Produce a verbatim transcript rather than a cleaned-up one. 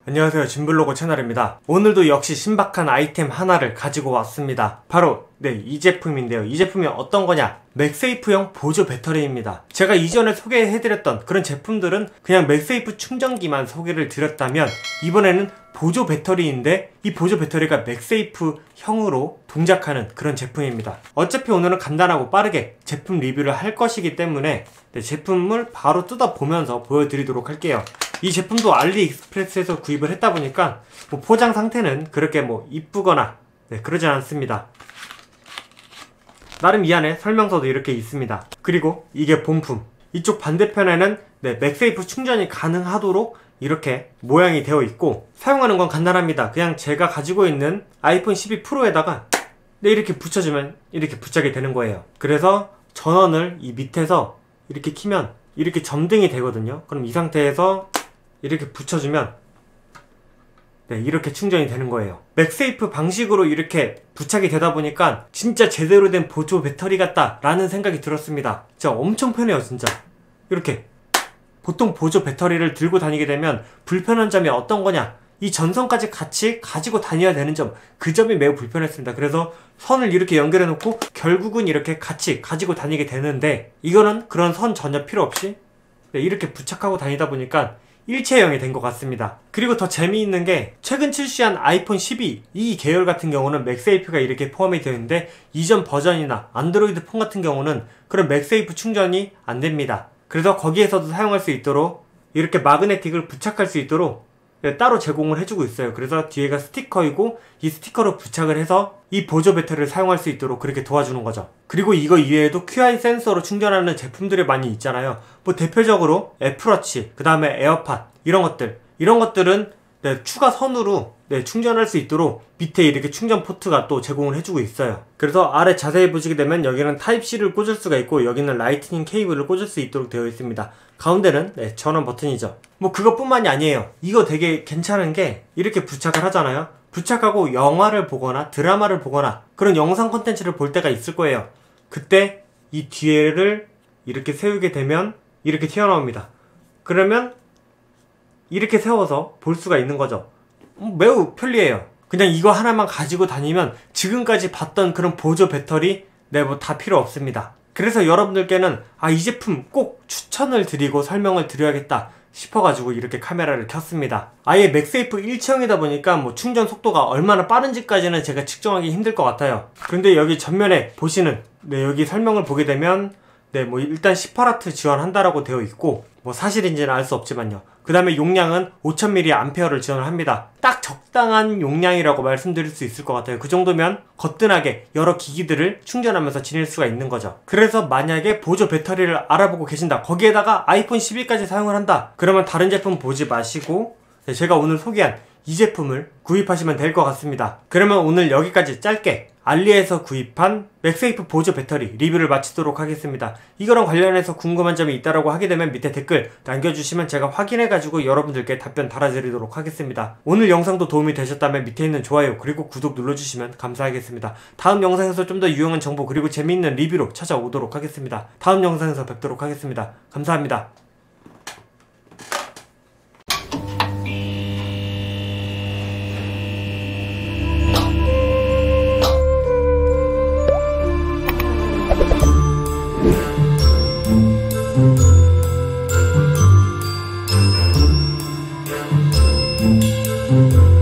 안녕하세요, 진블로그 채널입니다. 오늘도 역시 신박한 아이템 하나를 가지고 왔습니다. 바로 네, 이 제품인데요. 이 제품이 어떤 거냐? 맥세이프형 보조 배터리입니다. 제가 이전에 소개해드렸던 그런 제품들은 그냥 맥세이프 충전기만 소개를 드렸다면 이번에는 보조 배터리인데 이 보조 배터리가 맥세이프형으로 동작하는 그런 제품입니다. 어차피 오늘은 간단하고 빠르게 제품 리뷰를 할 것이기 때문에 네, 제품을 바로 뜯어보면서 보여드리도록 할게요. 이 제품도 알리익스프레스에서 구입을 했다 보니까 뭐 포장 상태는 그렇게 뭐 이쁘거나 네, 그러지 않습니다. 나름 이 안에 설명서도 이렇게 있습니다. 그리고 이게 본품. 이쪽 반대편에는 네, 맥세이프 충전이 가능하도록 이렇게 모양이 되어 있고, 사용하는 건 간단합니다. 그냥 제가 가지고 있는 아이폰 십이 프로에다가 네, 이렇게 붙여주면 이렇게 부착이 되는 거예요. 그래서 전원을 이 밑에서 이렇게 키면 이렇게 점등이 되거든요. 그럼 이 상태에서 이렇게 붙여주면 네, 이렇게 충전이 되는 거예요. 맥세이프 방식으로 이렇게 부착이 되다 보니까 진짜 제대로 된 보조 배터리 같다 라는 생각이 들었습니다. 진짜 엄청 편해요. 진짜 이렇게 보통 보조 배터리를 들고 다니게 되면 불편한 점이 어떤 거냐, 이 전선까지 같이 가지고 다녀야 되는 점, 그 점이 매우 불편했습니다. 그래서 선을 이렇게 연결해 놓고 결국은 이렇게 같이 가지고 다니게 되는데, 이거는 그런 선 전혀 필요 없이 네, 이렇게 부착하고 다니다 보니까 일체형이 된 것 같습니다. 그리고 더 재미있는 게 최근 출시한 아이폰 십이 이 계열 같은 경우는 맥세이프가 이렇게 포함이 되어 있는데, 이전 버전이나 안드로이드 폰 같은 경우는 그런 맥세이프 충전이 안 됩니다. 그래서 거기에서도 사용할 수 있도록 이렇게 마그네틱을 부착할 수 있도록 따로 제공을 해주고 있어요. 그래서 뒤에가 스티커이고 이 스티커로 부착을 해서 이 보조 배터리를 사용할 수 있도록 그렇게 도와주는 거죠. 그리고 이거 이외에도 큐아이 센서로 충전하는 제품들이 많이 있잖아요. 뭐 대표적으로 애플워치, 그 다음에 에어팟, 이런 것들 이런 것들은 네, 추가 선으로 네, 충전할 수 있도록 밑에 이렇게 충전 포트가 또 제공을 해주고 있어요. 그래서 아래 자세히 보시게 되면 여기는 타입씨를 꽂을 수가 있고, 여기는 라이트닝 케이블을 꽂을 수 있도록 되어 있습니다. 가운데는 네, 전원 버튼이죠. 뭐 그것뿐만이 아니에요. 이거 되게 괜찮은 게 이렇게 부착을 하잖아요. 부착하고 영화를 보거나 드라마를 보거나 그런 영상 콘텐츠를 볼 때가 있을 거예요. 그때 이 뒤에를 이렇게 세우게 되면 이렇게 튀어나옵니다. 그러면 이렇게 세워서 볼 수가 있는 거죠. 매우 편리해요. 그냥 이거 하나만 가지고 다니면 지금까지 봤던 그런 보조 배터리 네, 뭐 다 필요 없습니다. 그래서 여러분들께는 아, 이 제품 꼭 추천을 드리고 설명을 드려야겠다 싶어가지고 이렇게 카메라를 켰습니다. 아예 맥세이프 일체형이다 보니까 뭐 충전 속도가 얼마나 빠른지까지는 제가 측정하기 힘들 것 같아요. 그런데 여기 전면에 보시는 네, 여기 설명을 보게 되면 네, 뭐 일단 십팔 와트 지원한다라고 되어 있고, 뭐 사실인지는 알 수 없지만요. 그 다음에 용량은 오천 밀리앰페어를 지원을 합니다. 딱 적당한 용량이라고 말씀드릴 수 있을 것 같아요. 그 정도면 거뜬하게 여러 기기들을 충전하면서 지낼 수가 있는 거죠. 그래서 만약에 보조 배터리를 알아보고 계신다, 거기에다가 아이폰 십이까지 사용을 한다, 그러면 다른 제품 보지 마시고 네, 제가 오늘 소개한 이 제품을 구입하시면 될 것 같습니다. 그러면 오늘 여기까지 짧게 알리에서 구입한 맥세이프 보조 배터리 리뷰를 마치도록 하겠습니다. 이거랑 관련해서 궁금한 점이 있다라고 하게 되면 밑에 댓글 남겨주시면 제가 확인해가지고 여러분들께 답변 달아드리도록 하겠습니다. 오늘 영상도 도움이 되셨다면 밑에 있는 좋아요 그리고 구독 눌러주시면 감사하겠습니다. 다음 영상에서 좀 더 유용한 정보 그리고 재미있는 리뷰로 찾아오도록 하겠습니다. 다음 영상에서 뵙도록 하겠습니다. 감사합니다. Thank you.